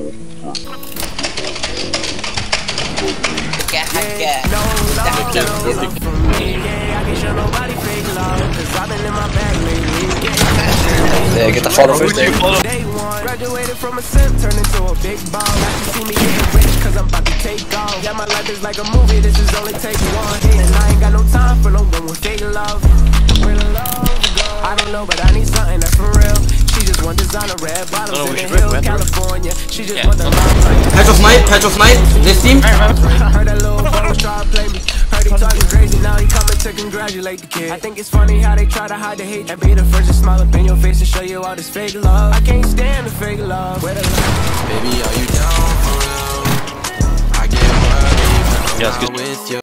Yeah, get the follow first there. Graduated from a sim, turned into a big ball. Now you see me getting rich, cause I'm about to take off. Yeah, my life is like a movie, this is only take one. And I ain't got no time for no one with fake love. Where the love go? I don't know, but I need something that's for real. She just want designer red bottoms in the hills, California. She just want the love. Patch of snipe, this team. Heard that little bro try to play me. Heard he talking crazy, now he coming to congratulate the kid. I think it's funny how they try to hide the hate and be the first to smile up in your face and show you all this fake love. I can't stand the fake love. Where the love? Baby, are you down for real? I get worried when I'm out with you.